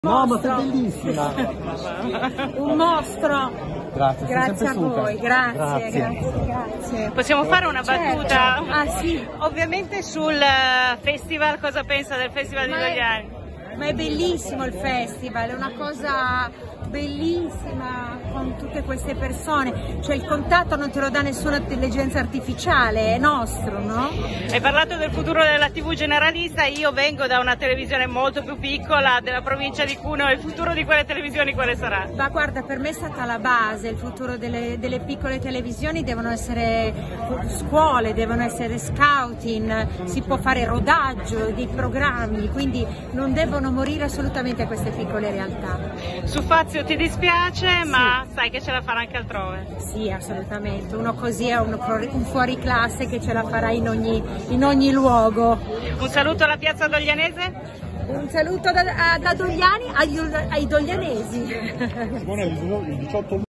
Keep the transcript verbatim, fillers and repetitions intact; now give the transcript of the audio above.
No, ma sei bellissima! Un mostro! Grazie, grazie a voi, grazie, grazie, grazie, grazie. Possiamo fare una battuta? Certo. Ah, sì. Ovviamente sul festival, cosa pensa del Festival ma di Dogliani? È, ma è bellissimo il festival, è una cosa bellissima con tutte queste persone, cioè il contatto non te lo dà nessuna intelligenza artificiale, è nostro, no? Hai parlato del futuro della tivù generalista, io vengo da una televisione molto più piccola della provincia di Cuneo, il futuro di quelle televisioni quale sarà? Ma guarda, per me è stata la base, il futuro delle, delle piccole televisioni devono essere scuole, devono essere scouting, si può fare rodaggio di programmi, quindi non devono morire assolutamente queste piccole realtà. Su Fazio ti dispiace, ma sì, sai che ce la farà anche altrove? Sì, assolutamente, uno così è un, un fuoriclasse che ce la farà in ogni, in ogni luogo. Un saluto alla piazza doglianese? Un saluto da, da Dogliani agli, ai doglianesi. Simone, il diciotto